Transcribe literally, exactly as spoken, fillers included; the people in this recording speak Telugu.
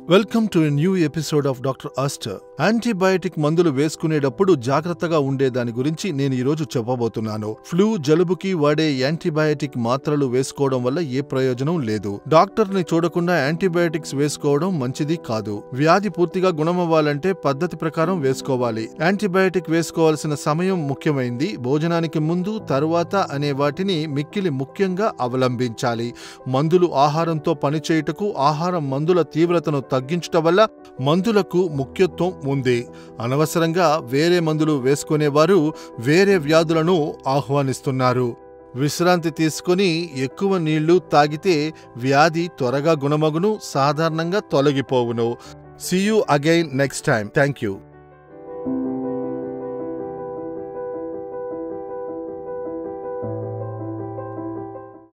Welcome to a new episode of doctor Aster. Antibiotic మందులు వేసుకునేటప్పుడు జాగ్రత్తగా ఉండే దాని గురించి నేను ఈరోజు చెప్పబోతున్నాను. ఫ్లూ, జలుబుకి వాడే యాంటీబయాటిక్ మాత్రలు వేసుకోవడం వల్ల ఏ ప్రయోజనం లేదు. డాక్టర్ ని చూడకుండా యాంటీబయాటిక్స్ వేసుకోవడం మంచిది కాదు. వ్యాధి పూర్తిగా గుణమవ్వాలంటే పద్ధతి ప్రకారం వేసుకోవాలి. యాంటీబయాటిక్ వేసుకోవాల్సిన సమయం ముఖ్యమైంది. భోజనానికి ముందు, తరువాత అనే వాటిని మిక్కిలి ముఖ్యంగా అవలంబించాలి. మందులు ఆహారంతో పనిచేయుటకు, ఆహారం మందుల తీవ్రతను తగ్గించటం వల్ల మందులకు ముఖ్యత్వం ఉంది. అనవసరంగా వేరే మందులు వేసుకునేవారు వేరే వ్యాధులను ఆహ్వానిస్తున్నారు. విశ్రాంతి తీసుకుని ఎక్కువ నీళ్లు తాగితే వ్యాధి త్వరగా గుణమగును, సాధారణంగా తొలగిపోవును. See you again next time. Thank you.